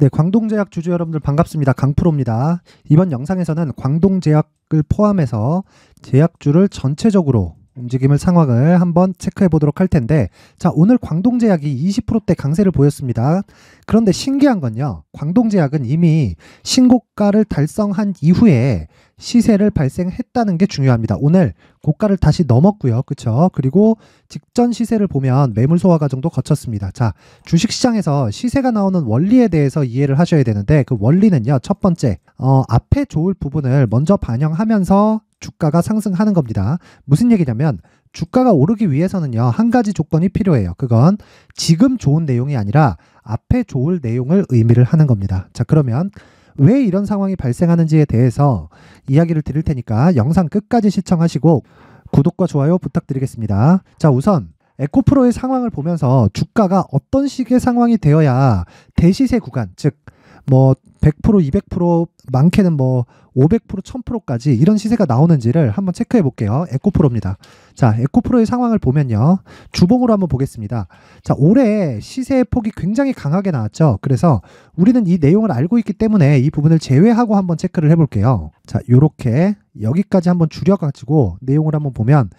네, 광동제약 주주 여러분들 반갑습니다. 강프로입니다. 이번 영상에서는 광동제약을 포함해서 제약주를 전체적으로 움직임을 상황을 한번 체크해 보도록 할 텐데, 자, 오늘 광동제약이 20%대 강세를 보였습니다. 그런데 신기한 건요, 광동제약은 이미 신고가를 달성한 이후에 시세를 발생했다는 게 중요합니다. 오늘 고가를 다시 넘었고요. 그쵸? 그리고 직전 시세를 보면 매물 소화 과정도 거쳤습니다. 자, 주식시장에서 시세가 나오는 원리에 대해서 이해를 하셔야 되는데, 그 원리는요, 첫 번째, 앞에 좋을 부분을 먼저 반영하면서 주가가 상승하는 겁니다. 무슨 얘기냐면 주가가 오르기 위해서는요, 한 가지 조건이 필요해요. 그건 지금 좋은 내용이 아니라 앞에 좋을 내용을 의미를 하는 겁니다. 자, 그러면 왜 이런 상황이 발생하는지에 대해서 이야기를 드릴 테니까 영상 끝까지 시청하시고 구독과 좋아요 부탁드리겠습니다. 자, 우선 에코프로의 상황을 보면서 주가가 어떤 식의 상황이 되어야 대시세 구간, 즉 뭐 100%, 200%, 많게는 뭐 500%, 1000%까지 이런 시세가 나오는지를 한번 체크해 볼게요. 에코프로입니다. 자, 에코프로의 상황을 보면요, 주봉으로 한번 보겠습니다. 자, 올해 시세의 폭이 굉장히 강하게 나왔죠. 그래서 우리는 이 내용을 알고 있기 때문에 이 부분을 제외하고 한번 체크를 해 볼게요. 자, 요렇게 여기까지 한번 줄여가지고 내용을 한번 보면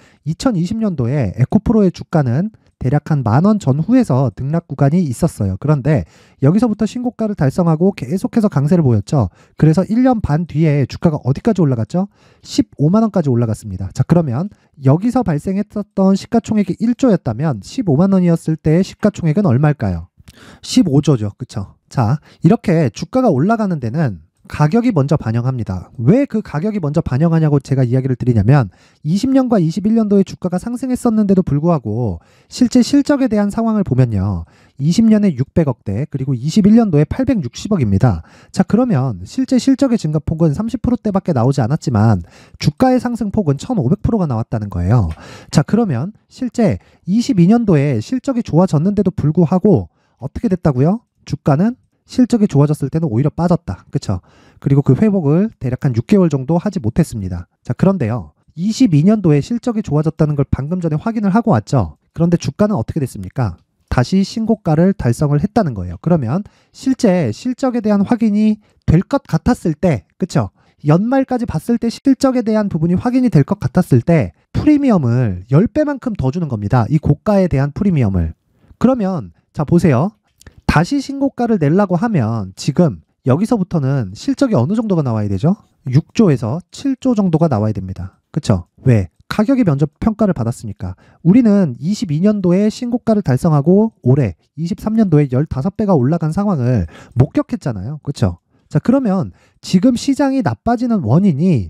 2020년도에 에코프로의 주가는 대략 한 10,000원 전후에서 등락 구간이 있었어요. 그런데 여기서부터 신고가를 달성하고 계속해서 강세를 보였죠. 그래서 1년 반 뒤에 주가가 어디까지 올라갔죠? 15만 원까지 올라갔습니다. 자, 그러면 여기서 발생했었던 시가총액이 1조였다면 15만 원이었을 때의 시가총액은 얼마일까요? 15조죠. 그쵸? 자, 이렇게 주가가 올라가는 데는 가격이 먼저 반영합니다. 왜 그 가격이 먼저 반영하냐고 제가 이야기를 드리냐면 20년과 21년도에 주가가 상승했었는데도 불구하고 실제 실적에 대한 상황을 보면요, 20년에 600억대 그리고 21년도에 860억입니다. 자, 그러면 실제 실적의 증가폭은 30%대밖에 나오지 않았지만 주가의 상승폭은 1500%가 나왔다는 거예요. 자, 그러면 실제 22년도에 실적이 좋아졌는데도 불구하고 어떻게 됐다고요? 주가는 실적이 좋아졌을 때는 오히려 빠졌다. 그쵸? 그리고 그 회복을 대략 한 6개월 정도 하지 못했습니다. 자, 그런데요, 22년도에 실적이 좋아졌다는 걸 방금 전에 확인을 하고 왔죠. 그런데 주가는 어떻게 됐습니까? 다시 신고가를 달성을 했다는 거예요. 그러면 실제 실적에 대한 확인이 될 것 같았을 때, 그쵸? 연말까지 봤을 때 실적에 대한 부분이 확인이 될 것 같았을 때 프리미엄을 10배만큼 더 주는 겁니다. 이 고가에 대한 프리미엄을. 그러면 자, 보세요. 다시 신고가를 내려고 하면 지금 여기서부터는 실적이 어느 정도가 나와야 되죠? 6조에서 7조 정도가 나와야 됩니다. 그쵸? 왜? 가격이 먼저 평가를 받았으니까. 우리는 22년도에 신고가를 달성하고 올해 23년도에 15배가 올라간 상황을 목격했잖아요. 그쵸? 자, 그러면 지금 시장이 나빠지는 원인이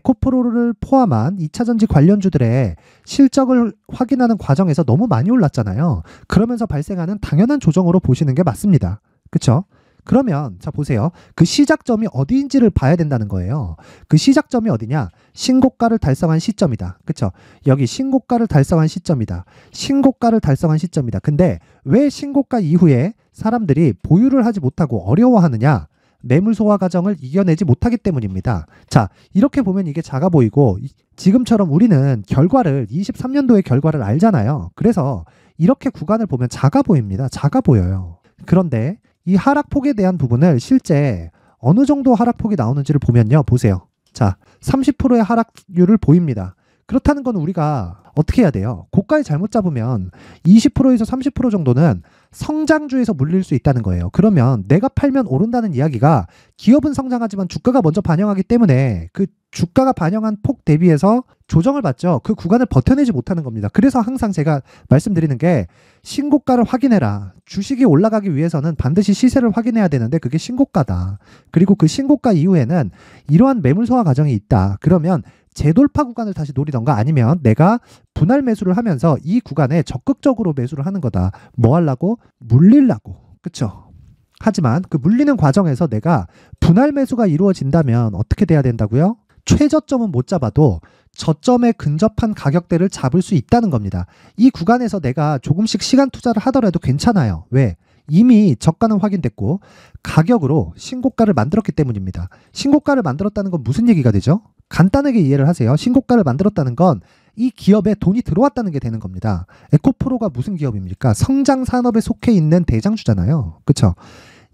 에코프로를 포함한 2차전지 관련주들의 실적을 확인하는 과정에서 너무 많이 올랐잖아요. 그러면서 발생하는 당연한 조정으로 보시는 게 맞습니다. 그쵸? 그러면 자, 보세요. 그 시작점이 어디인지를 봐야 된다는 거예요. 그 시작점이 어디냐? 신고가를 달성한 시점이다. 그쵸? 여기 신고가를 달성한 시점이다. 신고가를 달성한 시점이다. 근데 왜 신고가 이후에 사람들이 보유를 하지 못하고 어려워하느냐? 매물 소화 과정을 이겨내지 못하기 때문입니다. 자, 이렇게 보면 이게 작아 보이고 지금처럼 우리는 결과를 23년도의 결과를 알잖아요. 그래서 이렇게 구간을 보면 작아 보입니다. 작아 보여요. 그런데 이 하락폭에 대한 부분을 실제 어느 정도 하락폭이 나오는지를 보면요, 보세요. 자, 30%의 하락률을 보입니다. 그렇다는 건 우리가 어떻게 해야 돼요? 고가에 잘못 잡으면 20%에서 30% 정도는 성장주에서 물릴 수 있다는 거예요. 그러면 내가 팔면 오른다는 이야기가 기업은 성장하지만 주가가 먼저 반영하기 때문에 그 주가가 반영한 폭 대비해서 조정을 받죠. 그 구간을 버텨내지 못하는 겁니다. 그래서 항상 제가 말씀드리는 게 신고가를 확인해라. 주식이 올라가기 위해서는 반드시 시세를 확인해야 되는데 그게 신고가다. 그리고 그 신고가 이후에는 이러한 매물 소화 과정이 있다. 그러면 재돌파 구간을 다시 노리던가 아니면 내가 분할 매수를 하면서 이 구간에 적극적으로 매수를 하는 거다. 뭐 하려고? 물리려고. 그쵸? 하지만 그 물리는 과정에서 내가 분할 매수가 이루어진다면 어떻게 돼야 된다고요? 최저점은 못 잡아도 저점에 근접한 가격대를 잡을 수 있다는 겁니다. 이 구간에서 내가 조금씩 시간 투자를 하더라도 괜찮아요. 왜? 이미 저가는 확인됐고 가격으로 신고가를 만들었기 때문입니다. 신고가를 만들었다는 건 무슨 얘기가 되죠? 간단하게 이해를 하세요. 신고가를 만들었다는 건 이 기업에 돈이 들어왔다는 게 되는 겁니다. 에코프로가 무슨 기업입니까? 성장 산업에 속해 있는 대장주잖아요. 그렇죠?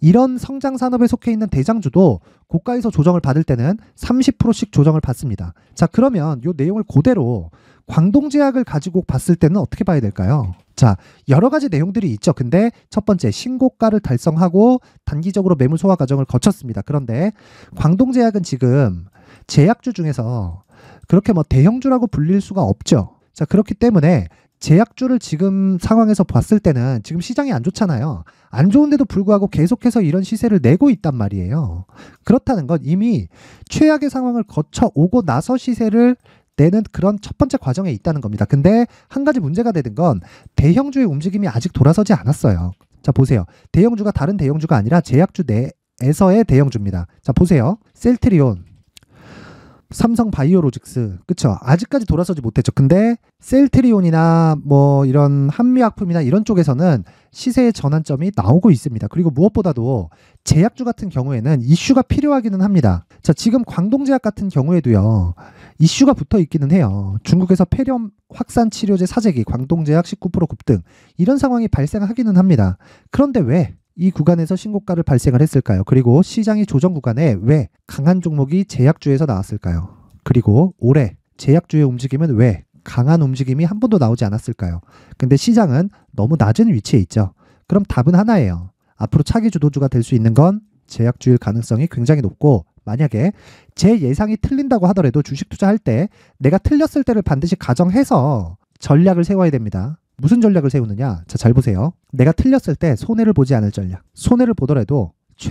이런 성장 산업에 속해 있는 대장주도 고가에서 조정을 받을 때는 30%씩 조정을 받습니다. 자, 그러면 이 내용을 그대로 광동제약을 가지고 봤을 때는 어떻게 봐야 될까요? 자, 여러 가지 내용들이 있죠. 근데 첫 번째, 신고가를 달성하고 단기적으로 매물 소화 과정을 거쳤습니다. 그런데 광동제약은 지금 제약주 중에서 그렇게 뭐 대형주라고 불릴 수가 없죠. 자, 그렇기 때문에 제약주를 지금 상황에서 봤을 때는 지금 시장이 안 좋잖아요. 안 좋은데도 불구하고 계속해서 이런 시세를 내고 있단 말이에요. 그렇다는 건 이미 최악의 상황을 거쳐오고 나서 시세를 내는 그런 첫 번째 과정에 있다는 겁니다. 근데 한 가지 문제가 되는 건 대형주의 움직임이 아직 돌아서지 않았어요. 자, 보세요. 대형주가 다른 대형주가 아니라 제약주 내에서의 대형주입니다. 자, 보세요. 셀트리온, 삼성바이오로직스, 그쵸? 아직까지 돌아서지 못했죠. 근데 셀트리온이나 뭐 이런 한미약품이나 이런 쪽에서는 시세의 전환점이 나오고 있습니다. 그리고 무엇보다도 제약주 같은 경우에는 이슈가 필요하기는 합니다. 자, 지금 광동제약 같은 경우에도요, 이슈가 붙어 있기는 해요. 중국에서 폐렴 확산 치료제 사재기, 광동제약 19% 급등, 이런 상황이 발생하기는 합니다. 그런데 왜 이 구간에서 신고가를 발생을 했을까요? 그리고 시장이 조정 구간에 왜 강한 종목이 제약주에서 나왔을까요? 그리고 올해 제약주의 움직임은 왜 강한 움직임이 한 번도 나오지 않았을까요? 근데 시장은 너무 낮은 위치에 있죠. 그럼 답은 하나예요. 앞으로 차기 주도주가 될 수 있는 건 제약주일 가능성이 굉장히 높고, 만약에 제 예상이 틀린다고 하더라도 주식 투자할 때 내가 틀렸을 때를 반드시 가정해서 전략을 세워야 됩니다. 무슨 전략을 세우느냐? 자, 잘 보세요. 내가 틀렸을 때 손해를 보지 않을 전략. 손해를 보더라도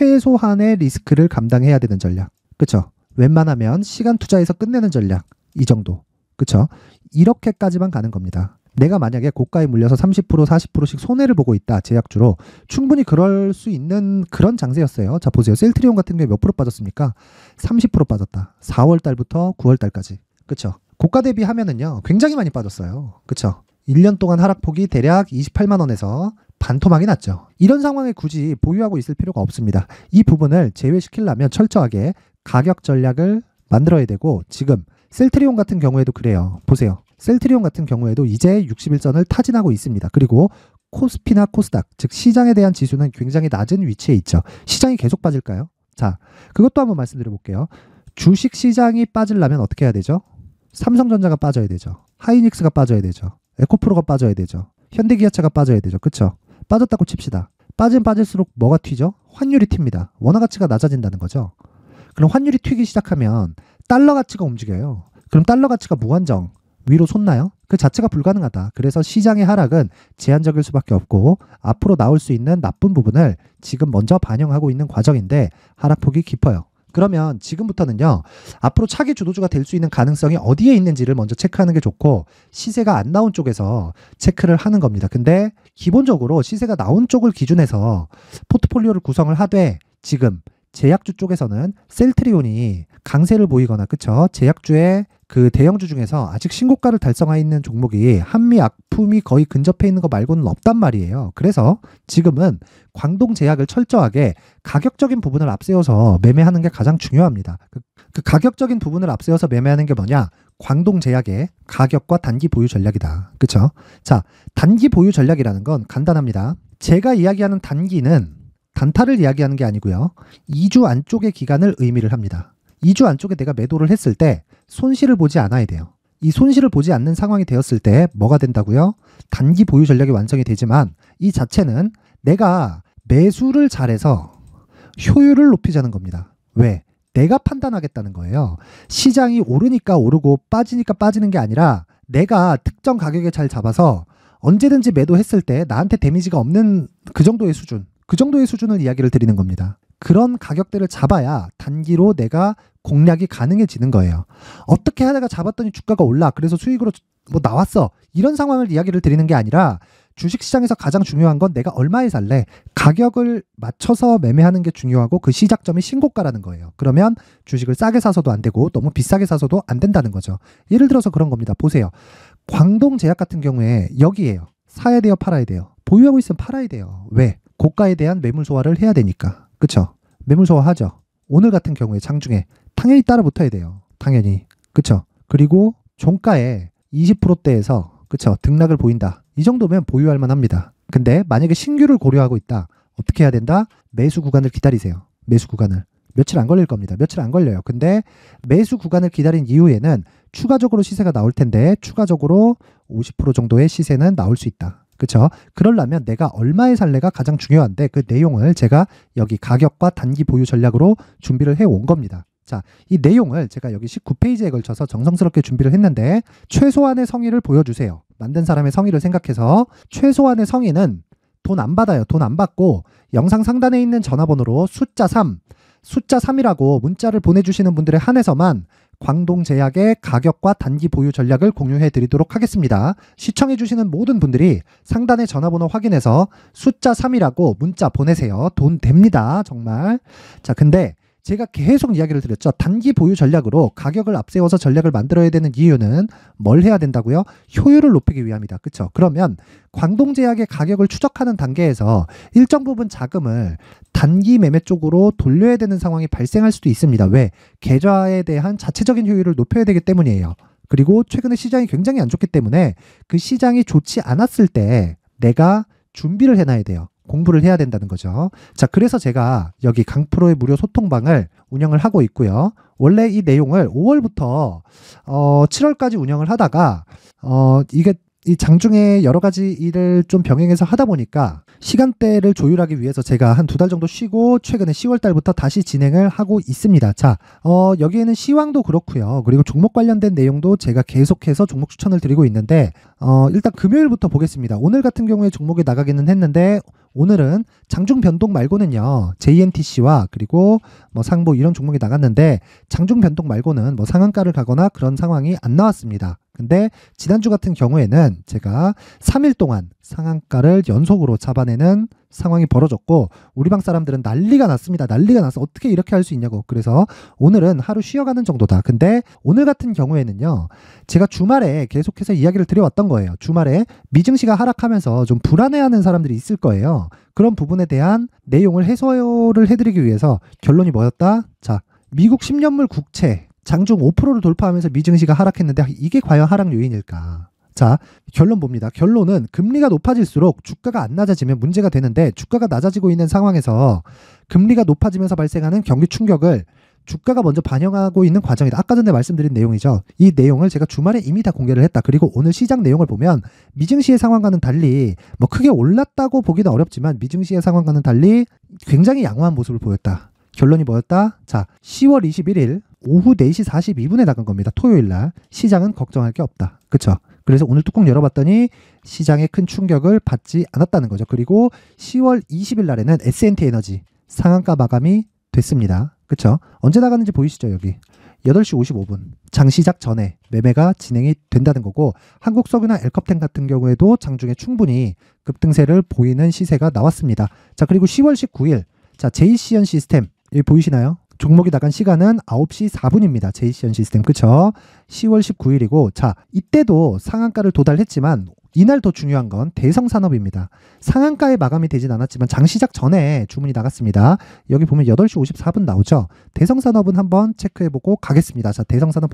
최소한의 리스크를 감당해야 되는 전략. 그쵸? 웬만하면 시간 투자해서 끝내는 전략. 이 정도. 그쵸? 이렇게까지만 가는 겁니다. 내가 만약에 고가에 물려서 30%, 40%씩 손해를 보고 있다. 제약주로. 충분히 그럴 수 있는 그런 장세였어요. 자, 보세요. 셀트리온 같은 경우에 몇 프로 빠졌습니까? 30% 빠졌다. 4월 달부터 9월 달까지. 그쵸? 고가 대비하면은요, 굉장히 많이 빠졌어요. 그쵸? 1년 동안 하락폭이 대략 28만 원에서 반토막이 났죠. 이런 상황에 굳이 보유하고 있을 필요가 없습니다. 이 부분을 제외시키려면 철저하게 가격 전략을 만들어야 되고, 지금 셀트리온 같은 경우에도 그래요. 보세요. 셀트리온 같은 경우에도 이제 60일선을 타진하고 있습니다. 그리고 코스피나 코스닥, 즉 시장에 대한 지수는 굉장히 낮은 위치에 있죠. 시장이 계속 빠질까요? 자, 그것도 한번 말씀드려 볼게요. 주식 시장이 빠지려면 어떻게 해야 되죠? 삼성전자가 빠져야 되죠. 하이닉스가 빠져야 되죠. 에코프로가 빠져야 되죠. 현대기아차가 빠져야 되죠. 그쵸? 빠졌다고 칩시다. 빠지면 빠질수록 뭐가 튀죠? 환율이 튑니다. 원화 가치가 낮아진다는 거죠. 그럼 환율이 튀기 시작하면 달러 가치가 움직여요. 그럼 달러 가치가 무한정 위로 솟나요? 그 자체가 불가능하다. 그래서 시장의 하락은 제한적일 수밖에 없고, 앞으로 나올 수 있는 나쁜 부분을 지금 먼저 반영하고 있는 과정인데 하락폭이 깊어요. 그러면 지금부터는요, 앞으로 차기 주도주가 될 수 있는 가능성이 어디에 있는지를 먼저 체크하는 게 좋고, 시세가 안 나온 쪽에서 체크를 하는 겁니다. 근데 기본적으로 시세가 나온 쪽을 기준해서 포트폴리오를 구성을 하되, 지금 제약주 쪽에서는 셀트리온이 강세를 보이거나, 그쵸? 제약주의 그 대형주 중에서 아직 신고가를 달성해 있는 종목이 한미약품이 거의 근접해 있는 거 말고는 없단 말이에요. 그래서 지금은 광동제약을 철저하게 가격적인 부분을 앞세워서 매매하는 게 가장 중요합니다. 그 가격적인 부분을 앞세워서 매매하는 게 뭐냐? 광동제약의 가격과 단기 보유 전략이다. 그쵸? 자, 단기 보유 전략이라는 건 간단합니다. 제가 이야기하는 단기는 단타를 이야기하는 게 아니고요. 2주 안쪽의 기간을 의미를 합니다. 2주 안쪽에 내가 매도를 했을 때 손실을 보지 않아야 돼요. 이 손실을 보지 않는 상황이 되었을 때 뭐가 된다고요? 단기 보유 전략이 완성이 되지만, 이 자체는 내가 매수를 잘해서 효율을 높이자는 겁니다. 왜? 내가 판단하겠다는 거예요. 시장이 오르니까 오르고 빠지니까 빠지는 게 아니라, 내가 특정 가격에 잘 잡아서 언제든지 매도했을 때 나한테 데미지가 없는 그 정도의 수준, 그 정도의 수준을 이야기를 드리는 겁니다. 그런 가격대를 잡아야 단기로 내가 공략이 가능해지는 거예요. 어떻게 하다가 잡았더니 주가가 올라, 그래서 수익으로 뭐 나왔어, 이런 상황을 이야기를 드리는 게 아니라, 주식시장에서 가장 중요한 건 내가 얼마에 살래, 가격을 맞춰서 매매하는 게 중요하고, 그 시작점이 신고가라는 거예요. 그러면 주식을 싸게 사서도 안 되고 너무 비싸게 사서도 안 된다는 거죠. 예를 들어서 그런 겁니다. 보세요. 광동제약 같은 경우에 여기에요. 사야 돼요, 팔아야 돼요? 보유하고 있으면 팔아야 돼요. 왜? 고가에 대한 매물 소화를 해야 되니까. 그쵸? 매물 소화하죠. 오늘 같은 경우에 장중에 당연히 따라 붙어야 돼요. 당연히. 그쵸? 그리고 종가에 20%대에서 그쵸? 등락을 보인다. 이 정도면 보유할 만합니다. 근데 만약에 신규를 고려하고 있다. 어떻게 해야 된다? 매수 구간을 기다리세요. 매수 구간을. 며칠 안 걸릴 겁니다. 며칠 안 걸려요. 근데 매수 구간을 기다린 이후에는 추가적으로 시세가 나올 텐데 추가적으로 50% 정도의 시세는 나올 수 있다. 그쵸? 그러려면 내가 얼마에 살래가 가장 중요한데 그 내용을 제가 여기 가격과 단기 보유 전략으로 준비를 해 온 겁니다. 자, 이 내용을 제가 여기 19페이지에 걸쳐서 정성스럽게 준비를 했는데 최소한의 성의를 보여주세요. 만든 사람의 성의를 생각해서 최소한의 성의는 돈 안 받아요. 돈 안 받고 영상 상단에 있는 전화번호로 숫자 3이라고 문자를 보내주시는 분들에 한해서만 광동제약의 가격과 단기 보유 전략을 공유해 드리도록 하겠습니다. 시청해 주시는 모든 분들이 상단의 전화번호 확인해서 숫자 3이라고 문자 보내세요. 돈 됩니다. 정말. 자, 근데 제가 계속 이야기를 드렸죠. 단기 보유 전략으로 가격을 앞세워서 전략을 만들어야 되는 이유는 뭘 해야 된다고요? 효율을 높이기 위함이다. 그렇죠? 그러면 광동제약의 가격을 추적하는 단계에서 일정 부분 자금을 단기 매매 쪽으로 돌려야 되는 상황이 발생할 수도 있습니다. 왜? 계좌에 대한 자체적인 효율을 높여야 되기 때문이에요. 그리고 최근에 시장이 굉장히 안 좋기 때문에 그 시장이 좋지 않았을 때 내가 준비를 해놔야 돼요. 공부를 해야 된다는 거죠. 자, 그래서 제가 여기 강프로의 무료 소통방을 운영을 하고 있고요. 원래 이 내용을 5월부터 7월까지 운영을 하다가 이게 이 장중에 여러 가지 일을 좀 병행해서 하다 보니까 시간대를 조율하기 위해서 제가 한 2달 정도 쉬고 최근에 10월 달부터 다시 진행을 하고 있습니다. 자, 여기에는 시황도 그렇고요. 그리고 종목 관련된 내용도 제가 계속해서 종목 추천을 드리고 있는데 일단 금요일부터 보겠습니다. 오늘 같은 경우에 종목이 나가기는 했는데 오늘은 장중 변동 말고는요. JNTC와 그리고 뭐 상보 이런 종목이 나갔는데 장중 변동 말고는 뭐 상한가를 가거나 그런 상황이 안 나왔습니다. 근데 지난주 같은 경우에는 제가 3일 동안 상한가를 연속으로 잡아내는 상황이 벌어졌고 우리 방 사람들은 난리가 났습니다. 난리가 나서 어떻게 이렇게 할 수 있냐고. 그래서 오늘은 하루 쉬어가는 정도다. 근데 오늘 같은 경우에는요. 제가 주말에 계속해서 이야기를 드려왔던 거예요. 주말에 미증시가 하락하면서 좀 불안해하는 사람들이 있을 거예요. 그런 부분에 대한 내용을 해소를 해드리기 위해서 결론이 뭐였다? 자, 미국 10년물 국채 장중 5%를 돌파하면서 미증시가 하락했는데 이게 과연 하락 요인일까? 자, 결론 봅니다. 결론은 금리가 높아질수록 주가가 안 낮아지면 문제가 되는데 주가가 낮아지고 있는 상황에서 금리가 높아지면서 발생하는 경기 충격을 주가가 먼저 반영하고 있는 과정이다. 아까 전에 말씀드린 내용이죠. 이 내용을 제가 주말에 이미 다 공개를 했다. 그리고 오늘 시장 내용을 보면 미증시의 상황과는 달리 뭐 크게 올랐다고 보기는 어렵지만 미증시의 상황과는 달리 굉장히 양호한 모습을 보였다. 결론이 뭐였다? 자, 10월 21일 오후 4시 42분에 나간 겁니다. 토요일 날. 시장은 걱정할 게 없다. 그쵸? 그래서 오늘 뚜껑 열어봤더니 시장에 큰 충격을 받지 않았다는 거죠. 그리고 10월 20일 날에는 S&T 에너지 상한가 마감이 됐습니다. 그쵸? 언제 나가는지 보이시죠? 여기 8시 55분 장 시작 전에 매매가 진행이 된다는 거고 한국석유나 엘컵텐 같은 경우에도 장중에 충분히 급등세를 보이는 시세가 나왔습니다. 자, 그리고 10월 19일 자, JCN 시스템 여기 보이시나요? 종목이 나간 시간은 9시 4분입니다. JCN 시스템. 그쵸? 10월 19일이고 자, 이때도 상한가를 도달했지만 이날 더 중요한 건 대성산업입니다. 상한가에 마감이 되진 않았지만 장 시작 전에 주문이 나갔습니다. 여기 보면 8시 54분 나오죠. 대성산업은 한번 체크해보고 가겠습니다. 자, 대성산업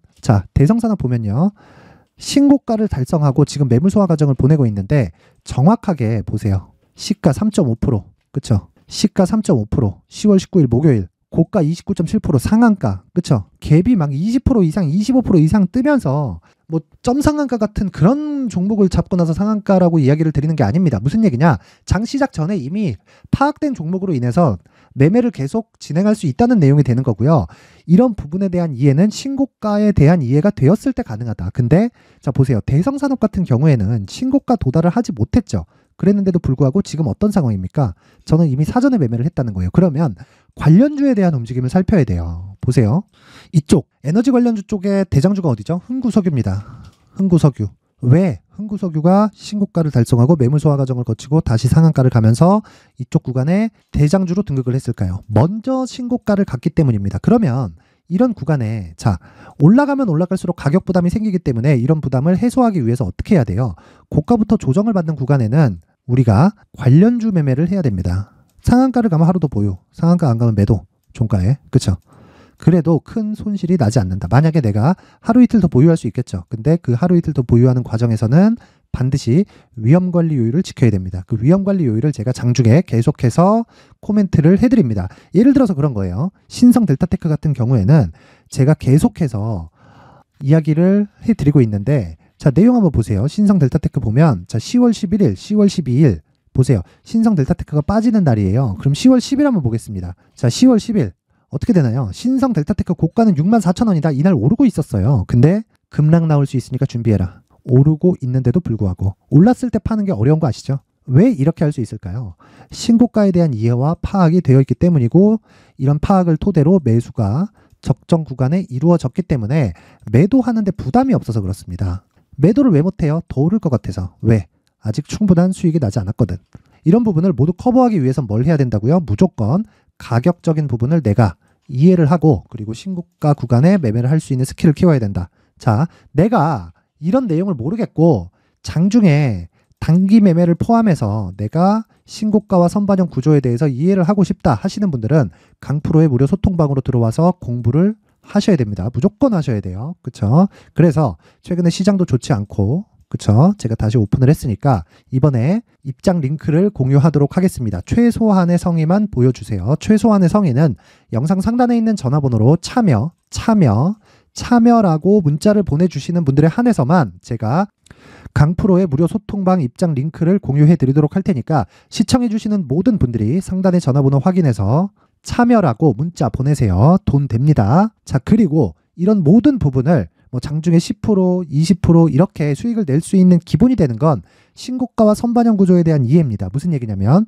보면요. 신고가를 달성하고 지금 매물 소화 과정을 보내고 있는데 정확하게 보세요. 시가 3.5%. 그쵸? 시가 3.5%. 10월 19일 목요일. 고가 29.7% 상한가. 그쵸? 갭이 막 20% 이상, 25% 이상 뜨면서 뭐 점상한가 같은 그런 종목을 잡고 나서 상한가라고 이야기를 드리는 게 아닙니다. 무슨 얘기냐? 장 시작 전에 이미 파악된 종목으로 인해서 매매를 계속 진행할 수 있다는 내용이 되는 거고요. 이런 부분에 대한 이해는 신고가에 대한 이해가 되었을 때 가능하다. 근데 자, 보세요. 대성산업 같은 경우에는 신고가 도달을 하지 못했죠. 그랬는데도 불구하고 지금 어떤 상황입니까? 저는 이미 사전에 매매를 했다는 거예요. 그러면 관련주에 대한 움직임을 살펴야 돼요. 보세요. 이쪽 에너지 관련주 쪽에 대장주가 어디죠? 흥구석유입니다. 흥구석유. 왜 흥구석유가 신고가를 달성하고 매물 소화 과정을 거치고 다시 상한가를 가면서 이쪽 구간에 대장주로 등극을 했을까요? 먼저 신고가를 갔기 때문입니다. 그러면 이런 구간에 자, 올라가면 올라갈수록 가격 부담이 생기기 때문에 이런 부담을 해소하기 위해서 어떻게 해야 돼요? 고가부터 조정을 받는 구간에는 우리가 관련주 매매를 해야 됩니다. 상한가를 가면 하루 더 보유, 상한가 안 가면 매도, 종가에. 그쵸? 그래도 큰 손실이 나지 않는다. 만약에 내가 하루 이틀 더 보유할 수 있겠죠. 근데 그 하루 이틀 더 보유하는 과정에서는 반드시 위험관리 요율을 지켜야 됩니다. 그 위험관리 요율을 제가 장중에 계속해서 코멘트를 해드립니다. 예를 들어서 그런 거예요. 신성 델타테크 같은 경우에는 제가 계속해서 이야기를 해드리고 있는데, 자, 내용 한번 보세요. 신성 델타테크 보면, 자, 10월 11일, 10월 12일 보세요. 신성 델타테크가 빠지는 날이에요. 그럼 10월 10일 한번 보겠습니다. 자, 10월 10일 어떻게 되나요? 신성 델타테크 고가는 64,000원이다. 이날 오르고 있었어요. 근데 급락 나올 수 있으니까 준비해라. 오르고 있는데도 불구하고 올랐을 때 파는 게 어려운 거 아시죠? 왜 이렇게 할 수 있을까요? 신고가에 대한 이해와 파악이 되어 있기 때문이고, 이런 파악을 토대로 매수가 적정 구간에 이루어졌기 때문에 매도하는데 부담이 없어서 그렇습니다. 매도를 왜 못해요? 더 오를 것 같아서. 왜? 아직 충분한 수익이 나지 않았거든. 이런 부분을 모두 커버하기 위해서 뭘 해야 된다고요? 무조건 가격적인 부분을 내가 이해를 하고, 그리고 신고가 구간에 매매를 할 수 있는 스킬을 키워야 된다. 자, 내가 이런 내용을 모르겠고 장중에 단기 매매를 포함해서 내가 신고가와 선반영 구조에 대해서 이해를 하고 싶다 하시는 분들은 강프로의 무료 소통방으로 들어와서 공부를 하셔야 됩니다. 무조건 하셔야 돼요. 그쵸? 그래서 최근에 시장도 좋지 않고, 그쵸? 제가 다시 오픈을 했으니까 이번에 입장 링크를 공유하도록 하겠습니다. 최소한의 성의만 보여주세요. 최소한의 성의는 영상 상단에 있는 전화번호로 참여라고 문자를 보내주시는 분들에 한해서만 제가 강프로의 무료 소통방 입장 링크를 공유해 드리도록 할 테니까, 시청해 주시는 모든 분들이 상단의 전화번호 확인해서 참여라고 문자 보내세요. 돈 됩니다. 자, 그리고 이런 모든 부분을 뭐 장중에 10%, 20% 이렇게 수익을 낼 수 있는 기본이 되는 건 신고가와 선반영 구조에 대한 이해입니다. 무슨 얘기냐면,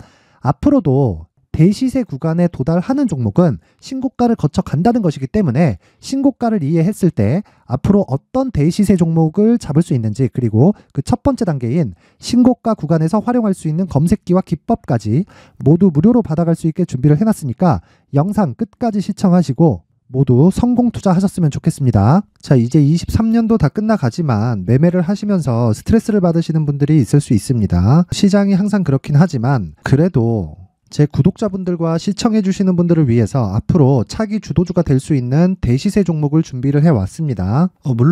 앞으로도 대시세 구간에 도달하는 종목은 신고가를 거쳐 간다는 것이기 때문에 신고가를 이해했을 때 앞으로 어떤 대시세 종목을 잡을 수 있는지, 그리고 그 첫 번째 단계인 신고가 구간에서 활용할 수 있는 검색기와 기법까지 모두 무료로 받아갈 수 있게 준비를 해놨으니까 영상 끝까지 시청하시고 모두 성공 투자하셨으면 좋겠습니다. 자, 이제 23년도 다 끝나가지만 매매를 하시면서 스트레스를 받으시는 분들이 있을 수 있습니다. 시장이 항상 그렇긴 하지만 그래도 제 구독자분들과 시청해주시는 분들을 위해서 앞으로 차기 주도주가 될 수 있는 대시세 종목을 준비를 해왔습니다.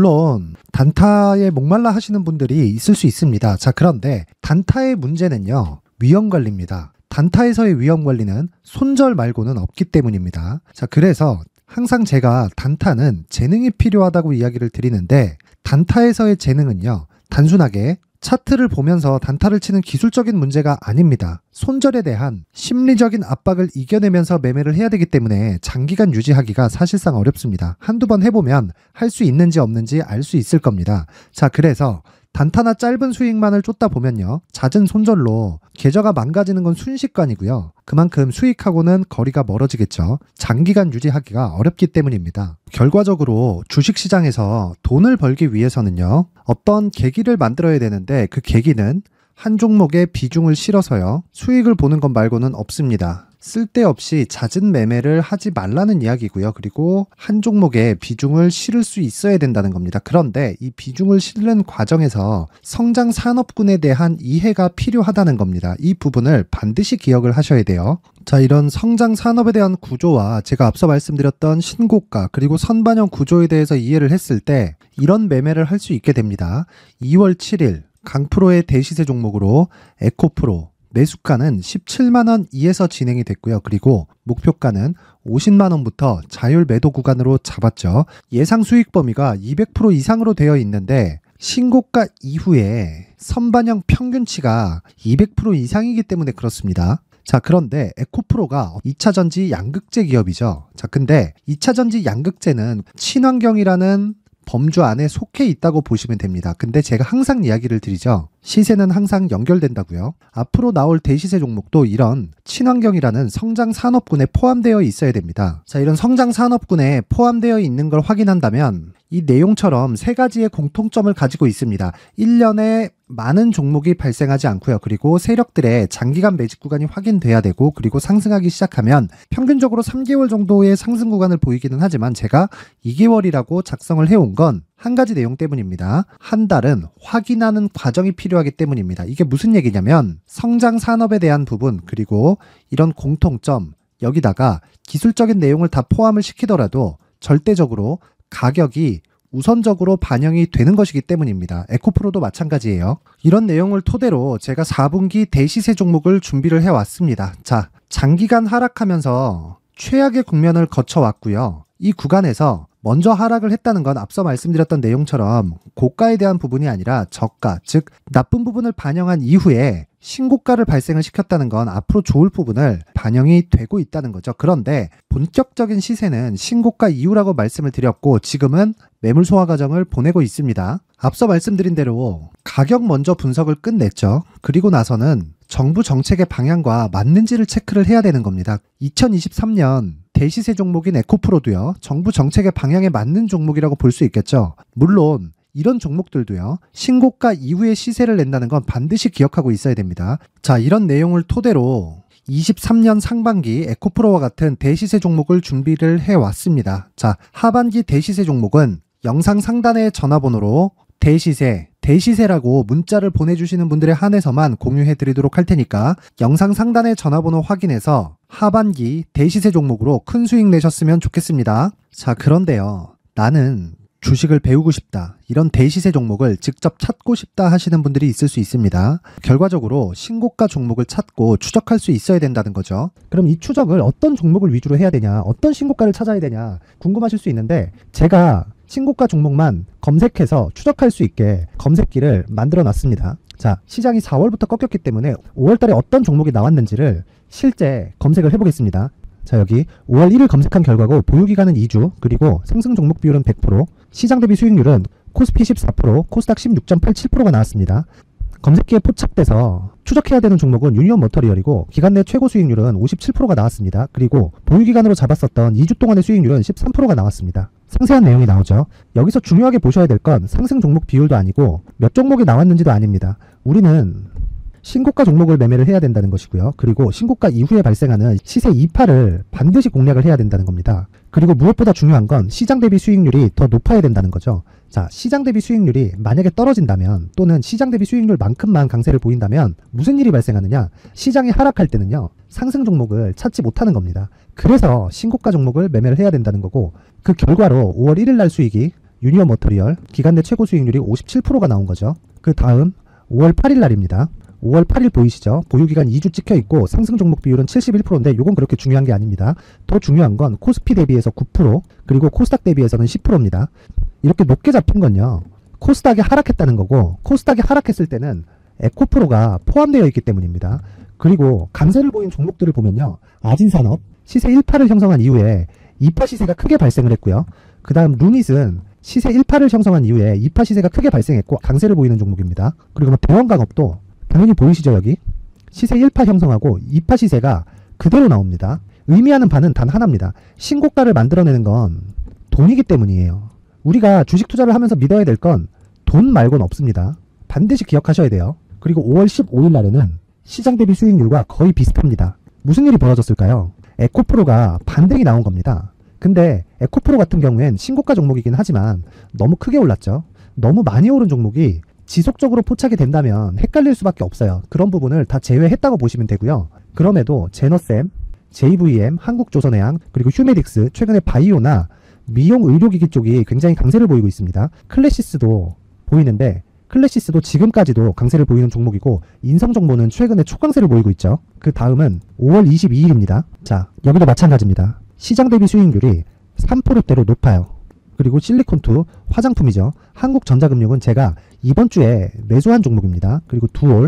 물론 단타에 목말라 하시는 분들이 있을 수 있습니다. 자, 그런데 단타의 문제는요, 위험관리입니다. 단타에서의 위험관리는 손절 말고는 없기 때문입니다. 자, 그래서 항상 제가 단타는 재능이 필요하다고 이야기를 드리는데, 단타에서의 재능은요, 단순하게 차트를 보면서 단타를 치는 기술적인 문제가 아닙니다. 손절에 대한 심리적인 압박을 이겨내면서 매매를 해야 되기 때문에 장기간 유지하기가 사실상 어렵습니다. 한두 번 해보면 할 수 있는지 없는지 알 수 있을 겁니다. 자, 그래서 단타나 짧은 수익만을 쫓다 보면요, 잦은 손절로 계좌가 망가지는 건 순식간이고요. 그만큼 수익하고는 거리가 멀어지겠죠. 장기간 유지하기가 어렵기 때문입니다. 결과적으로 주식시장에서 돈을 벌기 위해서는요, 어떤 계기를 만들어야 되는데, 그 계기는 한 종목에 비중을 실어서요, 수익을 보는 것 말고는 없습니다. 쓸데없이 잦은 매매를 하지 말라는 이야기고요. 그리고 한 종목에 비중을 실을 수 있어야 된다는 겁니다. 그런데 이 비중을 실는 과정에서 성장 산업군에 대한 이해가 필요하다는 겁니다. 이 부분을 반드시 기억을 하셔야 돼요. 자, 이런 성장 산업에 대한 구조와 제가 앞서 말씀드렸던 신고가 그리고 선반영 구조에 대해서 이해를 했을 때 이런 매매를 할 수 있게 됩니다. 2월 7일 강프로의 대시세 종목으로 에코프로 매수가는 17만원 이에서 진행이 됐고요. 그리고 목표가는 50만원부터 자율 매도 구간으로 잡았죠. 예상 수익 범위가 200% 이상으로 되어 있는데 신고가 이후에 선반영 평균치가 200% 이상이기 때문에 그렇습니다. 자, 그런데 에코프로가 2차전지 양극재 기업이죠. 자, 근데 2차전지 양극재는 친환경이라는 범주 안에 속해 있다고 보시면 됩니다. 근데 제가 항상 이야기를 드리죠. 시세는 항상 연결된다고요. 앞으로 나올 대시세 종목도 이런 친환경이라는 성장 산업군에 포함되어 있어야 됩니다. 자, 이런 성장 산업군에 포함되어 있는 걸 확인한다면 이 내용처럼 세 가지의 공통점을 가지고 있습니다. 1년에 많은 종목이 발생하지 않고요. 그리고 세력들의 장기간 매집 구간이 확인돼야 되고, 그리고 상승하기 시작하면 평균적으로 3개월 정도의 상승 구간을 보이기는 하지만 제가 2개월이라고 작성을 해온 건 한 가지 내용 때문입니다. 한 달은 확인하는 과정이 필요하기 때문입니다. 이게 무슨 얘기냐면 성장 산업에 대한 부분, 그리고 이런 공통점, 여기다가 기술적인 내용을 다 포함을 시키더라도 절대적으로 가격이 우선적으로 반영이 되는 것이기 때문입니다. 에코프로도 마찬가지예요. 이런 내용을 토대로 제가 4분기 대시세 종목을 준비를 해왔습니다. 자, 장기간 하락하면서 최악의 국면을 거쳐왔고요. 이 구간에서 먼저 하락을 했다는 건 앞서 말씀드렸던 내용처럼 고가에 대한 부분이 아니라 저가, 즉 나쁜 부분을 반영한 이후에 신고가를 발생을 시켰다는 건 앞으로 좋을 부분을 반영이 되고 있다는 거죠. 그런데 본격적인 시세는 신고가 이후라고 말씀을 드렸고 지금은 매물 소화 과정을 보내고 있습니다. 앞서 말씀드린 대로 가격 먼저 분석을 끝냈죠. 그리고 나서는 정부 정책의 방향과 맞는지를 체크를 해야 되는 겁니다. 2023년 대시세 종목인 에코프로도요, 정부 정책의 방향에 맞는 종목이라고 볼 수 있겠죠. 물론 이런 종목들도요, 신고가 이후에 시세를 낸다는 건 반드시 기억하고 있어야 됩니다. 자, 이런 내용을 토대로 23년 상반기 에코프로와 같은 대시세 종목을 준비를 해왔습니다. 자, 하반기 대시세 종목은 영상 상단의 전화번호로 대시세라고 문자를 보내주시는 분들에 한해서만 공유해 드리도록 할 테니까 영상 상단의 전화번호 확인해서 하반기 대시세 종목으로 큰 수익 내셨으면 좋겠습니다. 자, 그런데요, 나는 주식을 배우고 싶다, 이런 대시세 종목을 직접 찾고 싶다 하시는 분들이 있을 수 있습니다. 결과적으로 신고가 종목을 찾고 추적할 수 있어야 된다는 거죠. 그럼 이 추적을 어떤 종목을 위주로 해야 되냐, 어떤 신고가를 찾아야 되냐 궁금하실 수 있는데, 제가 신고가 종목만 검색해서 추적할 수 있게 검색기를 만들어 놨습니다. 자, 시장이 4월부터 꺾였기 때문에 5월달에 어떤 종목이 나왔는지를 실제 검색을 해보겠습니다. 자, 여기 5월 1일 검색한 결과고 보유기간은 2주, 그리고 상승 종목 비율은 100%, 시장 대비 수익률은 코스피 14%, 코스닥 16.87%가 나왔습니다. 검색기에 포착돼서 추적해야 되는 종목은 유니온 머터리얼이고 기간 내 최고 수익률은 57%가 나왔습니다. 그리고 보유기간으로 잡았었던 2주 동안의 수익률은 13%가 나왔습니다. 상세한 내용이 나오죠. 여기서 중요하게 보셔야 될 건 상승 종목 비율도 아니고 몇 종목이 나왔는지도 아닙니다. 우리는 신고가 종목을 매매를 해야 된다는 것이고요. 그리고 신고가 이후에 발생하는 시세 이파를 반드시 공략을 해야 된다는 겁니다. 그리고 무엇보다 중요한 건 시장 대비 수익률이 더 높아야 된다는 거죠. 자, 시장 대비 수익률이 만약에 떨어진다면, 또는 시장 대비 수익률만큼만 강세를 보인다면 무슨 일이 발생하느냐? 시장이 하락할 때는요, 상승 종목을 찾지 못하는 겁니다. 그래서 신고가 종목을 매매를 해야 된다는 거고, 그 결과로 5월 1일 날 수익이 유니온 머터리얼 기간 내 최고 수익률이 57%가 나온 거죠. 그 다음 5월 8일 날입니다. 5월 8일 보이시죠? 보유기간 2주 찍혀 있고 상승 종목 비율은 71%인데 이건 그렇게 중요한 게 아닙니다. 더 중요한 건 코스피 대비해서 9%, 그리고 코스닥 대비해서는 10%입니다. 이렇게 높게 잡힌 건요, 코스닥이 하락했다는 거고, 코스닥이 하락했을 때는 에코프로가 포함되어 있기 때문입니다. 그리고 강세를 보인 종목들을 보면요, 아진산업 시세 1파를 형성한 이후에 2파 시세가 크게 발생을 했고요. 그 다음 루닛은 시세 1파를 형성한 이후에 2파 시세가 크게 발생했고 강세를 보이는 종목입니다. 그리고 뭐 대원강업도 당연히 보이시죠? 여기 시세 1파 형성하고 2파 시세가 그대로 나옵니다. 의미하는 바는 단 하나입니다. 신고가를 만들어내는 건 돈이기 때문이에요. 우리가 주식 투자를 하면서 믿어야 될 건 돈 말고는 없습니다. 반드시 기억하셔야 돼요. 그리고 5월 15일 날에는 시장 대비 수익률과 거의 비슷합니다. 무슨 일이 벌어졌을까요? 에코프로가 반등이 나온 겁니다. 근데 에코프로 같은 경우엔 신고가 종목이긴 하지만 너무 크게 올랐죠. 너무 많이 오른 종목이 지속적으로 포착이 된다면 헷갈릴 수밖에 없어요. 그런 부분을 다 제외했다고 보시면 되고요. 그럼에도 제너셈, JVM, 한국조선해양, 그리고 휴메딕스, 최근에 바이오나 미용 의료기기 쪽이 굉장히 강세를 보이고 있습니다. 클래시스도 보이는데 클래시스도 지금까지도 강세를 보이는 종목이고, 인성정보는 최근에 초강세를 보이고 있죠. 그 다음은 5월 22일입니다. 자, 여기도 마찬가지입니다. 시장 대비 수익률이 3%대로 높아요. 그리고 실리콘투 화장품이죠. 한국전자금융은 제가 이번 주에 매수한 종목입니다. 그리고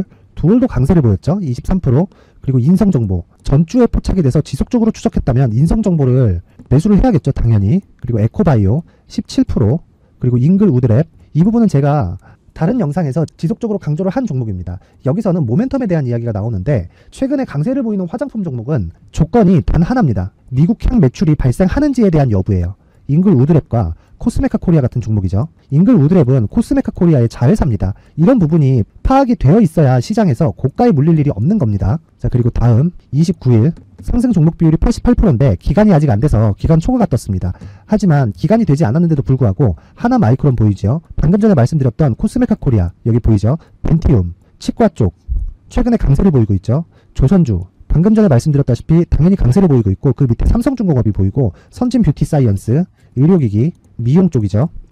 두올도 강세를 보였죠. 23%. 그리고 인성정보 전주에 포착이 돼서 지속적으로 추적했다면 인성정보를 매수를 해야겠죠, 당연히. 그리고 에코바이오 17%. 그리고 잉글우드랩, 이 부분은 제가 다른 영상에서 지속적으로 강조를 한 종목입니다. 여기서는 모멘텀에 대한 이야기가 나오는데, 최근에 강세를 보이는 화장품 종목은 조건이 단 하나입니다. 미국향 매출이 발생하는지에 대한 여부예요. 잉글우드랩과 코스메카 코리아 같은 종목이죠. 잉글우드랩은 코스메카 코리아의 자회사입니다. 이런 부분이 파악이 되어 있어야 시장에서 고가에 물릴 일이 없는 겁니다. 자, 그리고 다음 29일 상승 종목 비율이 88%인데 기간이 아직 안 돼서 기간 초과가 떴습니다. 하지만 기간이 되지 않았는데도 불구하고 하나 마이크론 보이죠. 방금 전에 말씀드렸던 코스메카 코리아 여기 보이죠. 벤티움, 치과 쪽 최근에 강세를 보이고 있죠. 조선주 방금 전에 말씀드렸다시피 당연히 강세를 보이고 있고, 그 밑에 삼성중공업이 보이고, 선진 뷰티 사이언스, 의료기기, 미용 쪽이죠.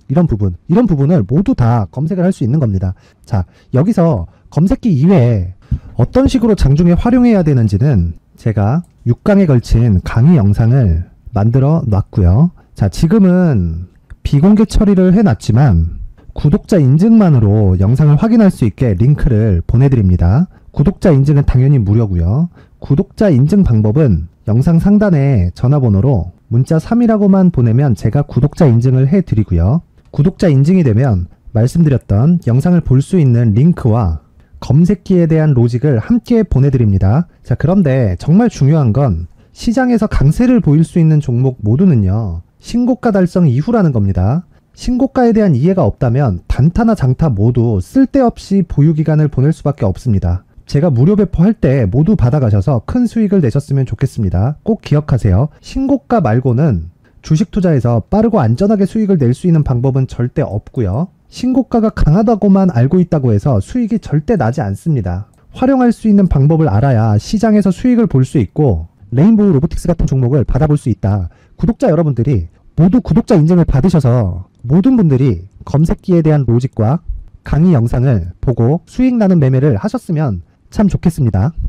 이런 부분을 모두 다 검색을 할 수 있는 겁니다. 자, 여기서 검색기 이외에 어떤 식으로 장중에 활용해야 되는지는 제가 6강에 걸친 강의 영상을 만들어 놨고요. 자, 지금은 비공개 처리를 해놨지만 구독자 인증만으로 영상을 확인할 수 있게 링크를 보내드립니다. 구독자 인증은 당연히 무료고요. 구독자 인증 방법은 영상 상단에 전화번호로 문자 3이라고만 보내면 제가 구독자 인증을 해드리고요. 구독자 인증이 되면 말씀드렸던 영상을 볼 수 있는 링크와 검색기에 대한 로직을 함께 보내드립니다. 자, 그런데 정말 중요한 건 시장에서 강세를 보일 수 있는 종목 모두는요, 신고가 달성 이후라는 겁니다. 신고가에 대한 이해가 없다면 단타나 장타 모두 쓸데없이 보유기간을 보낼 수밖에 없습니다. 제가 무료 배포할 때 모두 받아가셔서 큰 수익을 내셨으면 좋겠습니다. 꼭 기억하세요. 신고가 말고는 주식 투자에서 빠르고 안전하게 수익을 낼 수 있는 방법은 절대 없고요. 신고가가 강하다고만 알고 있다고 해서 수익이 절대 나지 않습니다. 활용할 수 있는 방법을 알아야 시장에서 수익을 볼 수 있고 레인보우 로보틱스 같은 종목을 받아볼 수 있다. 구독자 여러분들이 모두 구독자 인증을 받으셔서 모든 분들이 검색기에 대한 로직과 강의 영상을 보고 수익 나는 매매를 하셨으면 참 좋겠습니다.